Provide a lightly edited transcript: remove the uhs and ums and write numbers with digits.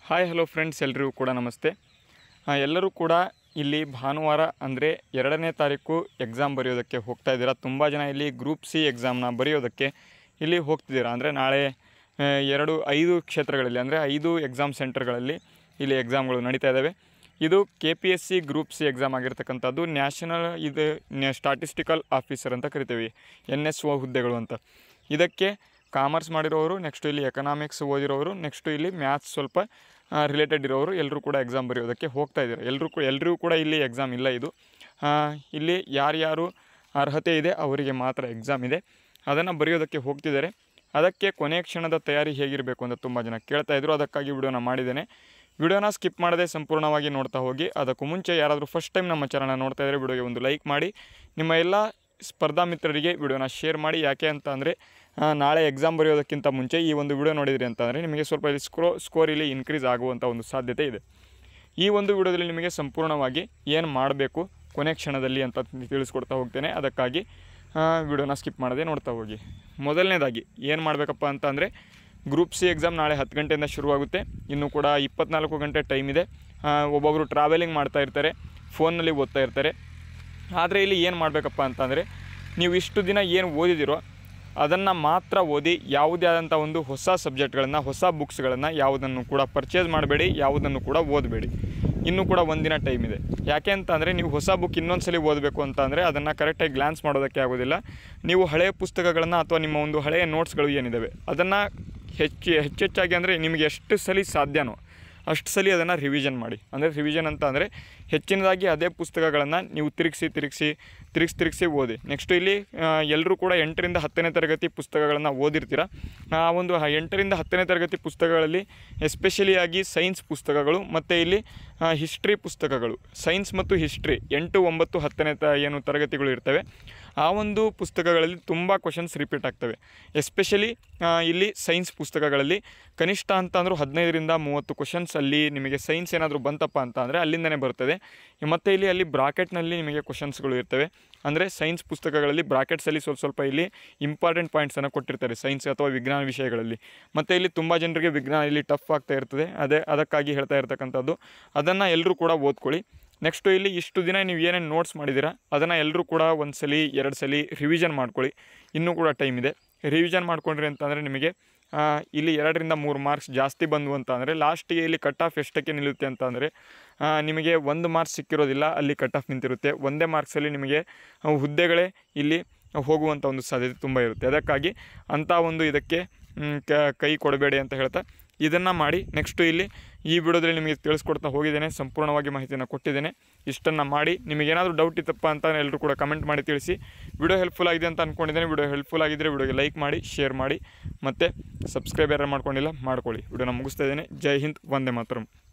Hi hello friends, ಎಲ್ಲರಿಗೂ ಕೂಡ ನಮಸ್ತೆ. ಎಲ್ಲರೂ ಕೂಡ ಇಲ್ಲಿ ಭಾನುವಾರ ಅಂದರೆ 2ನೇ ತಾರೀಕು ಎಕ್ಸಾಮ್ ಬರೆಯೋದಕ್ಕೆ ಹೋಗ್ತಾ ಇದ್ದೀರಾ. ತುಂಬ ಜನ ಇಲ್ಲಿ ಗ್ರೂಪ್ ಸಿ ಎಕ್ಸಾಮ್ನ ಬರೆಯೋದಕ್ಕೆ ಇಲ್ಲಿ ಹೋಗ್ತಿದ್ದೀರಾ. ಅಂದರೆ ನಾಳೆ 5 ಕ್ಷೇತ್ರಗಳಲ್ಲಿ ಅಂದರೆ 5 ಎಕ್ಸಾಮ್ ಸೆಂಟರ್ಗಳಲ್ಲಿ ಇಲ್ಲಿ ಎಕ್ಸಾಮ್ಗಳು ನಡೀತಾ ಇದ್ದಾವೆ. ಇದು KPSC ಗ್ರೂಪ್ ಸಿ ಎಕ್ಸಾಮ್ ಆಗಿರ್ತಕ್ಕಂಥದ್ದು. ನ್ಯಾಷನಲ್ ಸ್ಟಾಟಿಸ್ಟಿಕಲ್ ಆಫೀಸರ್ ಅಂತ ಕರಿತೀವಿ, NSO ಹುದ್ದೆಗಳು ಅಂತ. ಇದಕ್ಕೆ ಕಾಮರ್ಸ್ ಮಾಡಿರೋರು, ನೆಕ್ಸ್ಟು ಇಲ್ಲಿ ಎಕನಾಮಿಕ್ಸ್ ಓದಿರೋರು, ನೆಕ್ಸ್ಟು ಇಲ್ಲಿ ಮ್ಯಾಥ್ಸ್ ಸ್ವಲ್ಪ ರಿಲೇಟೆಡ್ ಇರೋರು ಎಲ್ಲರೂ ಕೂಡ ಎಕ್ಸಾಮ್ ಬರೆಯೋದಕ್ಕೆ ಹೋಗ್ತಾ ಇದ್ದಾರೆ. ಎಲ್ಲರಿಗೂ ಕೂಡ ಇಲ್ಲಿ ಎಕ್ಸಾಮ್ ಇಲ್ಲ. ಇಲ್ಲಿ ಯಾರ್ಯಾರು ಅರ್ಹತೆ ಇದೆ ಅವರಿಗೆ ಮಾತ್ರ ಎಕ್ಸಾಮ್ ಇದೆ, ಅದನ್ನು ಬರೆಯೋದಕ್ಕೆ ಹೋಗ್ತಿದ್ದಾರೆ. ಅದಕ್ಕೆ ಕೊನೆಯ ಕ್ಷಣದ ತಯಾರಿ ಹೇಗಿರಬೇಕು ಅಂತ ತುಂಬ ಜನ ಕೇಳ್ತಾಯಿದ್ರು. ಅದಕ್ಕಾಗಿ ವಿಡಿಯೋನ ಮಾಡಿದ್ದೇನೆ. ವಿಡಿಯೋನ ಸ್ಕಿಪ್ ಮಾಡದೆ ಸಂಪೂರ್ಣವಾಗಿ ನೋಡ್ತಾ ಹೋಗಿ. ಅದಕ್ಕೂ ಮುಂಚೆ ಯಾರಾದರೂ ಫಸ್ಟ್ ಟೈಮ್ ನಮ್ಮ ಚಾನಲ್ನ ನೋಡ್ತಾ ಇದ್ದರೆ ವಿಡಿಯೋಗೆ ಒಂದು ಲೈಕ್ ಮಾಡಿ, ನಿಮ್ಮ ಎಲ್ಲ ಸ್ಪರ್ಧಾ ಮಿತ್ರರಿಗೆ ವಿಡಿಯೋನ ಶೇರ್ ಮಾಡಿ. ಯಾಕೆ ಅಂತ ಅಂದರೆ ನಾಳೆ ಎಕ್ಸಾಮ್ ಬರೆಯೋದಕ್ಕಿಂತ ಮುಂಚೆ ಈ ಒಂದು ವಿಡಿಯೋ ನೋಡಿದ್ರಿ ಅಂತಂದರೆ ನಿಮಗೆ ಸ್ವಲ್ಪ ಇಲ್ಲಿ ಸ್ಕೋರ್ ಇಲ್ಲಿ ಇನ್ಕ್ರೀಸ್ ಆಗುವಂಥ ಒಂದು ಸಾಧ್ಯತೆ ಇದೆ. ಈ ಒಂದು ವಿಡಿಯೋದಲ್ಲಿ ನಿಮಗೆ ಸಂಪೂರ್ಣವಾಗಿ ಏನು ಮಾಡಬೇಕು ಕೊನೆ ಕ್ಷಣದಲ್ಲಿ ಅಂತ ತಿಳಿಸ್ಕೊಡ್ತಾ ಹೋಗ್ತೇನೆ. ಅದಕ್ಕಾಗಿ ವಿಡಿಯೋನ ಸ್ಕಿಪ್ ಮಾಡದೆ ನೋಡ್ತಾ ಹೋಗಿ. ಮೊದಲನೇದಾಗಿ ಏನು ಮಾಡಬೇಕಪ್ಪ ಅಂತ ಅಂದರೆ, ಗ್ರೂಪ್ ಸಿ ಎಕ್ಸಾಮ್ ನಾಳೆ 10 ಗಂಟೆಯಿಂದ ಶುರುವಾಗುತ್ತೆ. ಇನ್ನೂ ಕೂಡ 24 ಗಂಟೆ ಟೈಮ್ ಇದೆ. ಒಬ್ಬೊಬ್ಬರು ಟ್ರಾವೆಲಿಂಗ್ ಮಾಡ್ತಾ ಇರ್ತಾರೆ, ಫೋನ್ನಲ್ಲಿ ಓದ್ತಾ ಇರ್ತಾರೆ. ಆದರೆ ಇಲ್ಲಿ ಏನು ಮಾಡಬೇಕಪ್ಪ ಅಂತಂದರೆ, ನೀವು ಇಷ್ಟು ದಿನ ಏನು ಓದಿದಿರೋ ಅದನ್ನು ಮಾತ್ರ ಓದಿ. ಯಾವುದೇ ಆದಂಥ ಒಂದು ಹೊಸ ಸಬ್ಜೆಕ್ಟ್ಗಳನ್ನು, ಹೊಸ ಬುಕ್ಸ್ಗಳನ್ನು ಯಾವುದನ್ನು ಕೂಡ ಪರ್ಚೇಸ್ ಮಾಡಬೇಡಿ, ಯಾವುದನ್ನು ಕೂಡ ಓದಬೇಡಿ. ಇನ್ನೂ ಕೂಡ ಒಂದಿನ ಟೈಮ್ ಇದೆ. ಯಾಕೆ ಅಂತ ಅಂದರೆ, ನೀವು ಹೊಸ ಬುಕ್ ಇನ್ನೊಂದು ಸಲ ಓದಬೇಕು ಅಂತ ಅಂದರೆ ಅದನ್ನು ಕರೆಕ್ಟಾಗಿ ಗ್ಲಾನ್ಸ್ ಮಾಡೋದಕ್ಕೆ ಆಗೋದಿಲ್ಲ. ನೀವು ಹಳೆಯ ಪುಸ್ತಕಗಳನ್ನು ಅಥವಾ ನಿಮ್ಮ ಒಂದು ಹಳೆಯ ನೋಟ್ಸ್ಗಳು ಏನಿದ್ದಾವೆ ಅದನ್ನು ಹೆಚ್ಚೆಚ್ಚಾಗಿ ಅಂದರೆ ನಿಮಗೆ ಎಷ್ಟು ಸಲ ಸಾಧ್ಯನೋ ಅಷ್ಟು ಸಲ ಅದನ್ನು ರಿವಿಷನ್ ಮಾಡಿ. ಅಂದರೆ ರಿವಿಷನ್ ಅಂತ ಅಂದರೆ ಹೆಚ್ಚಿನದಾಗಿ ಅದೇ ಪುಸ್ತಕಗಳನ್ನು ನೀವು ತಿರುಗಿಸಿ ಓದಿ. ನೆಕ್ಸ್ಟು ಇಲ್ಲಿ ಎಲ್ಲರೂ ಕೂಡ 8ರಿಂದ 10ನೇ ತರಗತಿ ಪುಸ್ತಕಗಳನ್ನು ಓದಿರ್ತೀರ. ಆ ಒಂದು 8ರಿಂದ 10ನೇ ತರಗತಿ ಪುಸ್ತಕಗಳಲ್ಲಿ ಎಸ್ಪೆಷಲಿ ಆಗಿ ಸೈನ್ಸ್ ಪುಸ್ತಕಗಳು ಮತ್ತು ಇಲ್ಲಿ ಹಿಸ್ಟ್ರಿ ಪುಸ್ತಕಗಳು, ಸೈನ್ಸ್ ಮತ್ತು ಹಿಸ್ಟ್ರಿ 8, 9, 10ನೇ ಏನು ತರಗತಿಗಳು ಇರ್ತವೆ, ಆ ಒಂದು ಪುಸ್ತಕಗಳಲ್ಲಿ ತುಂಬ ಕ್ವಶನ್ಸ್ ರಿಪೀಟ್ ಆಗ್ತವೆ. ಎಸ್ಪೆಷಲಿ ಇಲ್ಲಿ ಸೈನ್ಸ್ ಪುಸ್ತಕಗಳಲ್ಲಿ ಕನಿಷ್ಠ ಅಂತ ಅಂದರೂ 15ರಿಂದ 30 ಕ್ವಶನ್ಸ್ ಅಲ್ಲಿ ನಿಮಗೆ ಸೈನ್ಸ್ ಏನಾದರೂ ಬಂತಪ್ಪ ಅಂತ ಅಂದರೆ ಅಲ್ಲಿಂದನೇ ಬರ್ತದೆ. ಮತ್ತು ಅಲ್ಲಿ ಬ್ರಾಕೆಟ್ನಲ್ಲಿ ನಿಮಗೆ ಕ್ವಶನ್ಸ್ಗಳು ಇರ್ತವೆ. ಅಂದರೆ ಸೈನ್ಸ್ ಪುಸ್ತಕಗಳಲ್ಲಿ ಬ್ರಾಕೆಟ್ಸಲ್ಲಿ ಸ್ವಲ್ಪ ಇಲ್ಲಿ ಇಂಪಾರ್ಟೆಂಟ್ ಪಾಯಿಂಟ್ಸನ್ನು ಕೊಟ್ಟಿರ್ತಾರೆ ಸೈನ್ಸ್ ಅಥವಾ ವಿಜ್ಞಾನ ವಿಷಯಗಳಲ್ಲಿ. ಮತ್ತು ಇಲ್ಲಿ ತುಂಬ ಜನರಿಗೆ ವಿಜ್ಞಾನ ಇಲ್ಲಿ ಟಫ್ ಆಗ್ತಾ ಇರ್ತದೆ. ಅದಕ್ಕಾಗಿ ಹೇಳ್ತಾ ಇರ್ತಕ್ಕಂಥದ್ದು. ಅದನ್ನು ಎಲ್ಲರೂ ಕೂಡ ಓದ್ಕೊಳ್ಳಿ. ನೆಕ್ಸ್ಟು ಇಲ್ಲಿ ಇಷ್ಟು ದಿನ ನೀವು ಏನೇನು ನೋಟ್ಸ್ ಮಾಡಿದ್ದೀರಾ ಅದನ್ನು ಎಲ್ಲರೂ ಕೂಡ 1 ಸಲ 2 ಸಲ ರಿವಿಷನ್ ಮಾಡ್ಕೊಳ್ಳಿ. ಇನ್ನೂ ಕೂಡ ಟೈಮ್ ಇದೆ. ರಿವಿಷನ್ ಮಾಡ್ಕೊಂಡ್ರಿ ಅಂತಂದರೆ ನಿಮಗೆ ಇಲ್ಲಿ 2ರಿಂದ 3 ಮಾರ್ಕ್ಸ್ ಜಾಸ್ತಿ ಬಂದು ಅಂತ ಅಂದರೆ ಲಾಸ್ಟಿಗೆ ಇಲ್ಲಿ ಕಟ್ ಆಫ್ ಎಷ್ಟಕ್ಕೆ ನಿಲ್ಲುತ್ತೆ ಅಂತ ಅಂದರೆ ನಿಮಗೆ 1 ಮಾರ್ಕ್ಸ್ ಸಿಕ್ಕಿರೋದಿಲ್ಲ, ಅಲ್ಲಿ ಕಟ್ ಆಫ್ ನಿಂತಿರುತ್ತೆ. 1 ಮಾರ್ಕ್ಸಲ್ಲಿ ನಿಮಗೆ ಹುದ್ದೆಗಳೇ ಇಲ್ಲಿ ಹೋಗುವಂಥ ಒಂದು ಸಾಧ್ಯತೆ ತುಂಬ ಇರುತ್ತೆ. ಅದಕ್ಕಾಗಿ ಅಂಥ ಒಂದು ಇದಕ್ಕೆ ಕೈ ಕೊಡಬೇಡಿ ಅಂತ ಹೇಳ್ತಾ ಇದನ್ನು ಮಾಡಿ. ನೆಕ್ಸ್ಟು ಇಲ್ಲಿ ಈ ವಿಡಿಯೋದಲ್ಲಿ ನಿಮಗೆ ತಿಳಿಸ್ಕೊಡ್ತಾ ಹೋಗಿದ್ದೇನೆ, ಸಂಪೂರ್ಣವಾಗಿ ಮಾಹಿತಿಯನ್ನು ಕೊಟ್ಟಿದ್ದೇನೆ. ಇಷ್ಟನ್ನು ಮಾಡಿ. ನಿಮಗೇನಾದರೂ ಡೌಟ್ ಇತ್ತಪ್ಪ ಅಂತ ಎಲ್ಲರೂ ಕೂಡ ಕಮೆಂಟ್ ಮಾಡಿ ತಿಳಿಸಿ. ವಿಡಿಯೋ ಹೆಲ್ಪ್ಫುಲ್ ಆಗಿದೆ ಅಂತ ಅಂದ್ಕೊಂಡಿದ್ದೇನೆ. ವಿಡಿಯೋ ಹೆಲ್ಪ್ಫುಲ್ ಆಗಿದ್ದರೆ ವಿಡಿಯೋಗೆ ಲೈಕ್ ಮಾಡಿ, ಶೇರ್ ಮಾಡಿ, ಮತ್ತು ಸಬ್ಸ್ಕ್ರೈಬ್ ಯಾರು ಮಾಡ್ಕೊಂಡಿಲ್ಲ ಮಾಡ್ಕೊಳ್ಳಿ. ವಿಡಿಯೋನ ಮುಗಿಸ್ತಾ ಇದ್ದೇನೆ. ಜೈ ಹಿಂದ್, ವಂದೇ ಮಾತರಂ.